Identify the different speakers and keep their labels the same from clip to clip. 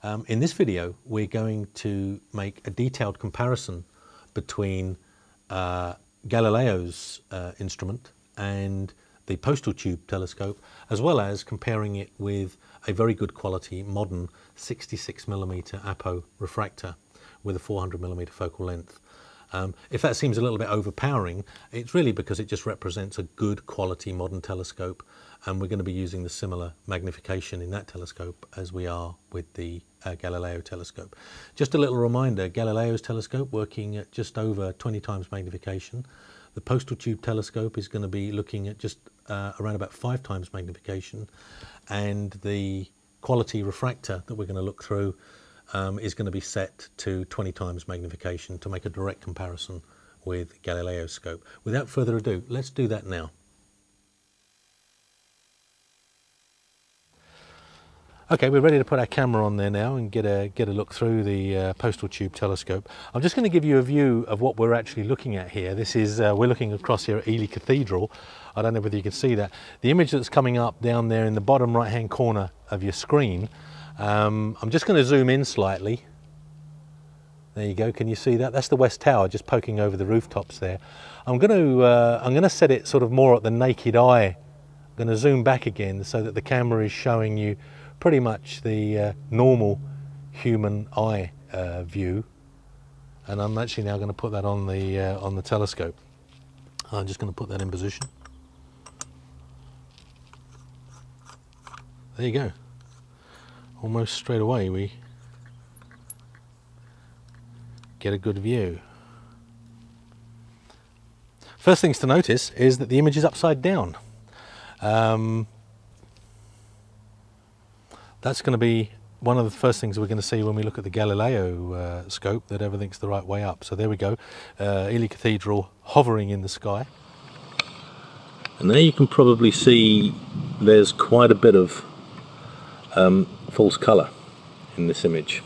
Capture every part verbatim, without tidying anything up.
Speaker 1: Um, in this video, we're going to make a detailed comparison between uh, Galileo's uh, instrument and the postal tube telescope, as well as comparing it with a very good quality modern sixty-six millimeter Apo refractor with a four hundred millimeter focal length. Um, if that seems a little bit overpowering, it's really because it just represents a good quality modern telescope, and we're going to be using the similar magnification in that telescope as we are with the uh, Galileo telescope. Just a little reminder, Galileo's telescope working at just over twenty times magnification. The postal tube telescope is going to be looking at just uh, around about five times magnification, and the quality refractor that we're going to look through Um, is going to be set to twenty times magnification to make a direct comparison with Galileo's scope. Without further ado, let's do that now. Okay, we're ready to put our camera on there now and get a get a look through the uh, postal tube telescope. I'm just going to give you a view of what we're actually looking at here. This is uh, we're looking across here at Ely Cathedral. I don't know whether you can see that. The image that's coming up down there in the bottom right hand corner of your screen. Um, I'm just going to zoom in slightly. There you go. Can you see that? That's the West Tower just poking over the rooftops there. I'm going to uh, I'm going to set it sort of more at the naked eye. I'm going to zoom back again so that the camera is showing you pretty much the uh, normal human eye uh, view. And I'm actually now going to put that on the uh, on the telescope. I'm just going to put that in position. There you go. Almost straight away we get a good view. First things to notice is that the image is upside down. Um, that's going to be one of the first things we're going to see when we look at the Galileo uh, scope, that everything's the right way up. So there we go, uh, Ely Cathedral hovering in the sky. And there you can probably see there's quite a bit of Um, false colour in this image.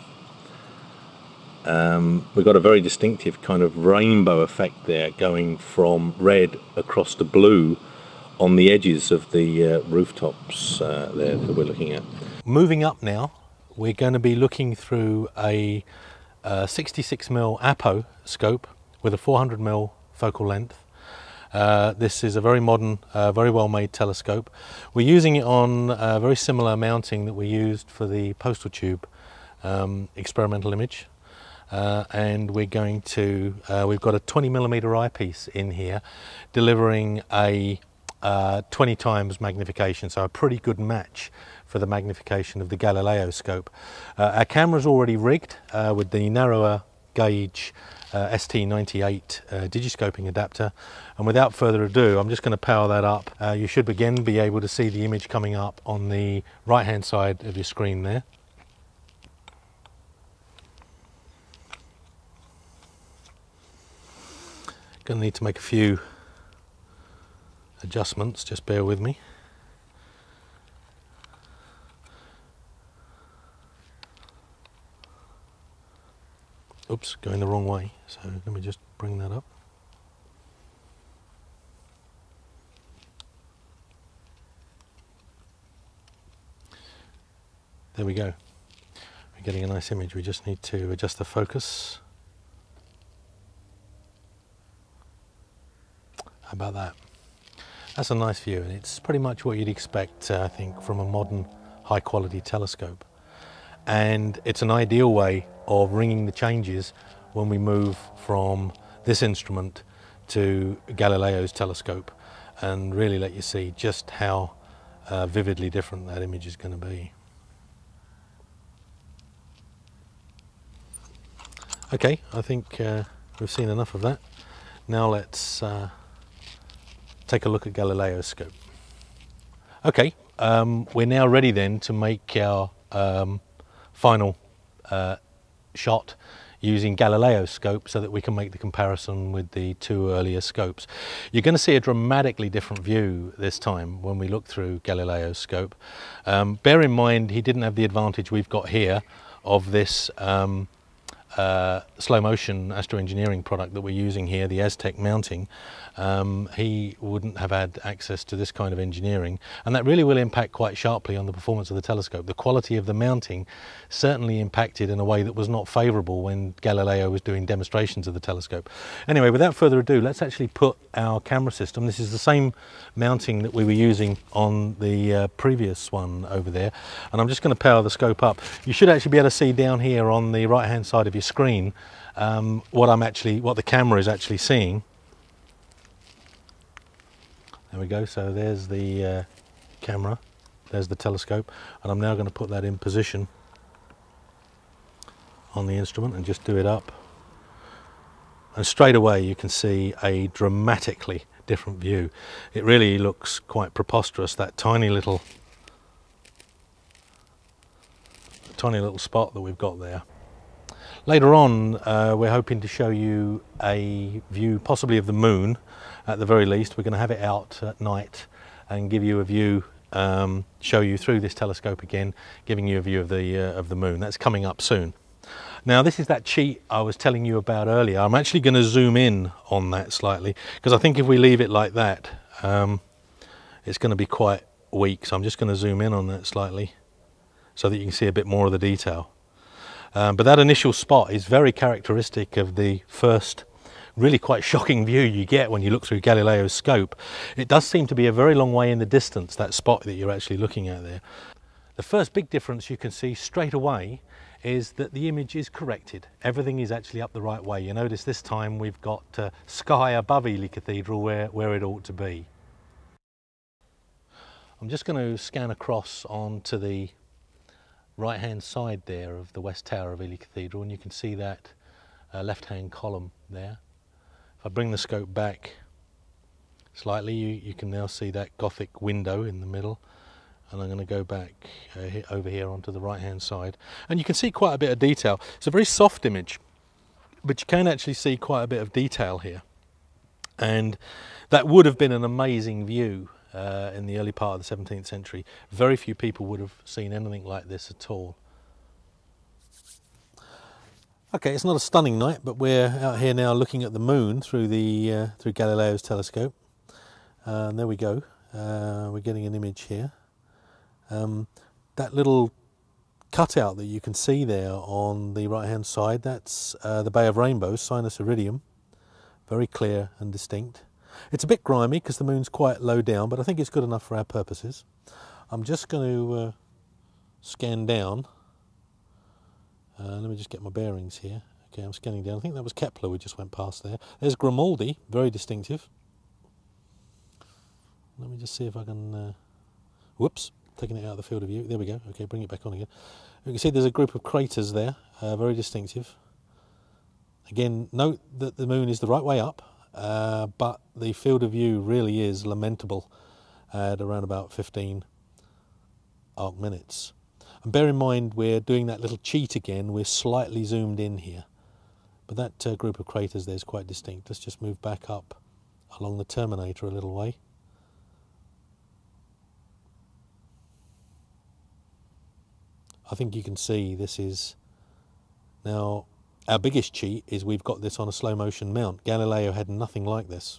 Speaker 1: Um, we've got a very distinctive kind of rainbow effect there, going from red across to blue on the edges of the uh, rooftops uh, there that we're looking at. Moving up now, we're going to be looking through a uh, sixty-six millimeter Apo scope with a four hundred millimeter focal length. Uh, this is a very modern, uh, very well made telescope. We're using it on a very similar mounting that we used for the postal tube um, experimental image. Uh, and we're going to, uh, we've got a twenty millimeter eyepiece in here delivering a uh, twenty times magnification, so a pretty good match for the magnification of the Galileo scope. Uh, our camera's already rigged uh, with the narrower gauge Uh, S T ninety-eight uh, digiscoping adapter, and without further ado I'm just going to power that up. Uh, you should again be able to see the image coming up on the right hand side of your screen there. Going to need to make a few adjustments, just bear with me. Oops, going the wrong way, so let me just bring that up. There we go. We're getting a nice image. We just need to adjust the focus. How about that? That's a nice view, and it's pretty much what you'd expect, uh, I think, from a modern high quality telescope. And it's an ideal way of ringing the changes when we move from this instrument to Galileo's telescope, and really let you see just how uh, vividly different that image is going to be. Okay, I think uh, we've seen enough of that. Now let's uh, take a look at Galileo's scope. Okay, um, we're now ready then to make our um, final uh, shot using Galileo's scope so that we can make the comparison with the two earlier scopes. You're going to see a dramatically different view this time when we look through Galileo's scope. Um, bear in mind he didn't have the advantage we've got here of this um, uh, slow motion astroengineering product that we're using here, the Aztec mounting, um, he wouldn't have had access to this kind of engineering, and that really will impact quite sharply on the performance of the telescope. The quality of the mounting certainly impacted in a way that was not favourable when Galileo was doing demonstrations of the telescope. Anyway, without further ado, let's actually put our camera system. This is the same mounting that we were using on the uh, previous one over there, and I'm just going to power the scope up. You should actually be able to see down here on the right hand side of your screen um, what I'm actually, what the camera is actually seeing. There we go, so there's the uh, camera, there's the telescope, and I'm now going to put that in position on the instrument and just do it up. And straight away you can see a dramatically different view. It really looks quite preposterous, that tiny little tiny little spot that we've got there. Later on uh, we're hoping to show you a view possibly of the moon. At the very least, we're going to have it out at night and give you a view, um, show you through this telescope again, giving you a view of the uh, of the moon. That's coming up soon. Now, this is that cheat I was telling you about earlier. I'm actually going to zoom in on that slightly, because I think if we leave it like that, um, it's going to be quite weak. So I'm just going to zoom in on that slightly so that you can see a bit more of the detail. Um, but that initial spot is very characteristic of the first really quite shocking view you get when you look through Galileo's scope. It does seem to be a very long way in the distance, that spot that you're actually looking at there. The first big difference you can see straight away is that the image is corrected. Everything is actually up the right way. You notice this time we've got uh, sky above Ely Cathedral where, where it ought to be. I'm just going to scan across onto the right hand side there of the west tower of Ely Cathedral, and you can see that uh, left hand column there. If I bring the scope back slightly, you, you can now see that Gothic window in the middle, and I'm going to go back uh, here, over here onto the right hand side, and you can see quite a bit of detail. It's a very soft image, but you can actually see quite a bit of detail here, and that would have been an amazing view uh, in the early part of the seventeenth century. Very few people would have seen anything like this at all. Okay, it's not a stunning night, but we're out here now looking at the moon through the uh, through Galileo's telescope. Uh, and there we go. Uh, we're getting an image here. Um, that little cutout that you can see there on the right-hand side, that's uh, the Bay of Rainbows, Sinus Iridium. Very clear and distinct. It's a bit grimy because the moon's quite low down, but I think it's good enough for our purposes. I'm just going to uh, scan down. Uh, let me just get my bearings here. Okay, I'm scanning down. I think that was Kepler we just went past there. There's Grimaldi, very distinctive. Let me just see if I can... Uh, whoops, taking it out of the field of view. There we go. Okay, bring it back on again. You can see there's a group of craters there, uh, very distinctive. Again, note that the moon is the right way up, uh, but the field of view really is lamentable at around about fifteen arc minutes. And bear in mind, we're doing that little cheat again. We're slightly zoomed in here. But that uh, group of craters there is quite distinct. Let's just move back up along the terminator a little way. I think you can see this is... Now, our biggest cheat is we've got this on a slow motion mount. Galileo had nothing like this.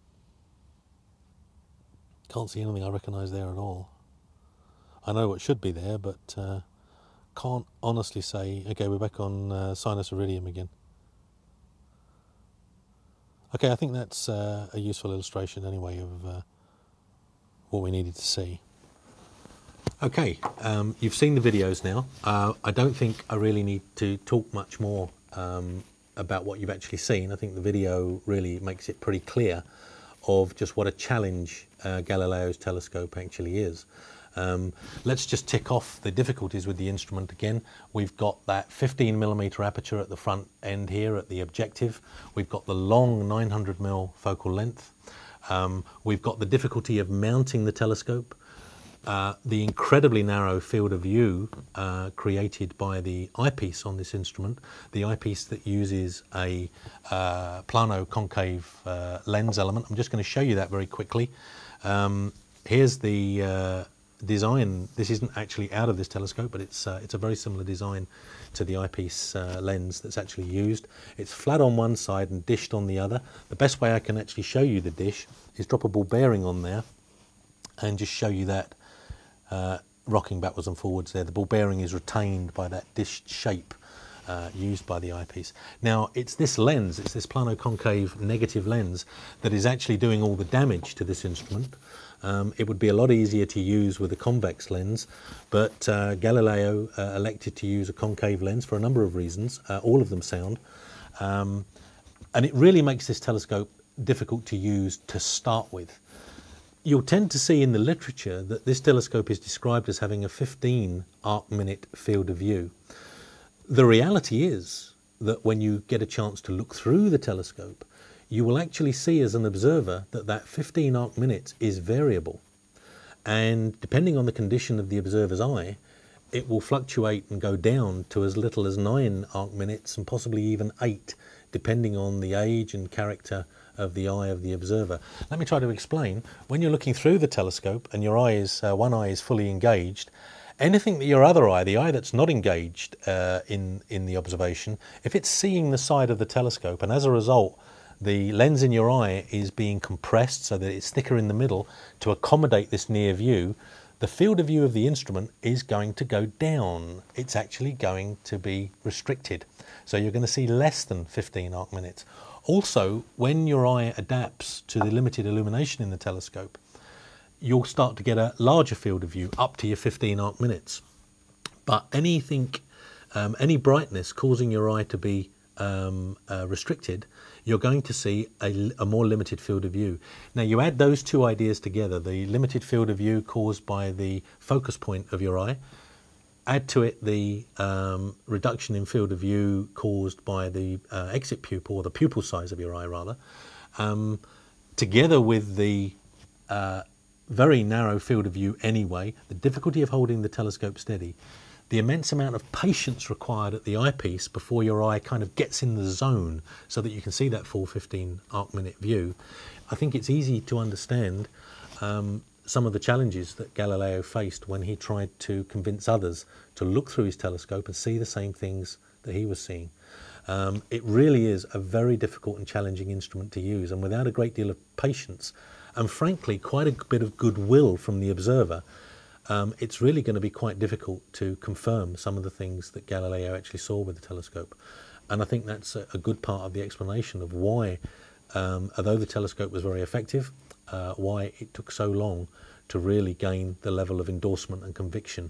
Speaker 1: Can't see anything I recognise there at all. I know what should be there, but uh, can't honestly say. Okay, we're back on uh, Sinus Iridium again. Okay, I think that's uh, a useful illustration anyway of uh, what we needed to see. Okay, um, you've seen the videos now. Uh, I don't think I really need to talk much more um, about what you've actually seen. I think the video really makes it pretty clear of just what a challenge uh, Galileo's telescope actually is. Um, let's just tick off the difficulties with the instrument again. We've got that fifteen millimeter aperture at the front end here at the objective. We've got the long nine hundred millimeter focal length. Um, we've got the difficulty of mounting the telescope. Uh, the incredibly narrow field of view uh, created by the eyepiece on this instrument, the eyepiece that uses a uh, plano-concave uh, lens element. I'm just going to show you that very quickly. Um, here's the uh, design, this isn't actually out of this telescope, but it's uh, it's a very similar design to the eyepiece uh, lens that's actually used. It's flat on one side and dished on the other. The best way I can actually show you the dish is drop a ball bearing on there and just show you that uh, rocking backwards and forwards there. The ball bearing is retained by that dish shape uh, used by the eyepiece. Now, it's this lens, it's this plano-concave negative lens that is actually doing all the damage to this instrument. Um, it would be a lot easier to use with a convex lens, but uh, Galileo uh, elected to use a concave lens for a number of reasons, uh, all of them sound. Um, and it really makes this telescope difficult to use to start with. You'll tend to see in the literature that this telescope is described as having a fifteen arc minute field of view. The reality is that when you get a chance to look through the telescope, you will actually see as an observer that that fifteen arc minutes is variable. And depending on the condition of the observer's eye, it will fluctuate and go down to as little as nine arc minutes and possibly even eight, depending on the age and character of the eye of the observer. Let me try to explain. When you're looking through the telescope and your eye is, uh, one eye is fully engaged, anything that your other eye, the eye that's not engaged uh, in, in the observation, if it's seeing the side of the telescope and as a result the lens in your eye is being compressed so that it's thicker in the middle to accommodate this near view, the field of view of the instrument is going to go down. It's actually going to be restricted. So you're going to see less than fifteen arc minutes. Also, when your eye adapts to the limited illumination in the telescope, you'll start to get a larger field of view up to your fifteen arc minutes. But anything, um, any brightness causing your eye to be um, uh, restricted, you're going to see a, a more limited field of view. Now you add those two ideas together, the limited field of view caused by the focus point of your eye, add to it the um, reduction in field of view caused by the uh, exit pupil, or the pupil size of your eye rather, um, together with the uh, very narrow field of view anyway, the difficulty of holding the telescope steady, the immense amount of patience required at the eyepiece before your eye kind of gets in the zone so that you can see that full fifteen arc minute view, I think it's easy to understand um, some of the challenges that Galileo faced when he tried to convince others to look through his telescope and see the same things that he was seeing. Um, it really is a very difficult and challenging instrument to use, and without a great deal of patience and frankly quite a bit of goodwill from the observer, um, it's really going to be quite difficult to confirm some of the things that Galileo actually saw with the telescope. And I think that's a, a good part of the explanation of why, um, although the telescope was very effective, Uh, why it took so long to really gain the level of endorsement and conviction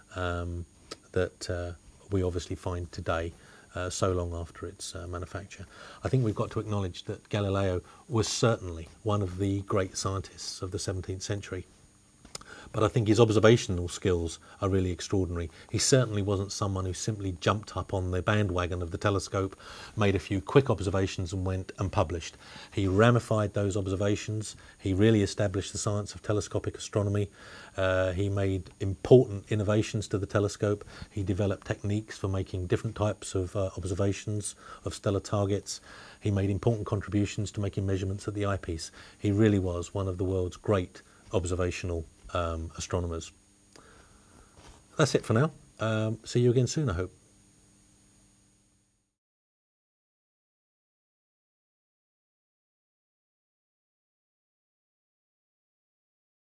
Speaker 1: um, that uh, we obviously find today, uh, so long after its uh, manufacture. I think we've got to acknowledge that Galileo was certainly one of the great scientists of the seventeenth century. But I think his observational skills are really extraordinary. He certainly wasn't someone who simply jumped up on the bandwagon of the telescope, made a few quick observations and went and published. He ramified those observations. He really established the science of telescopic astronomy. Uh, he made important innovations to the telescope. He developed techniques for making different types of uh, observations of stellar targets. He made important contributions to making measurements at the eyepiece. He really was one of the world's great observational Um, astronomers. That's it for now. Um, see you again soon, I hope.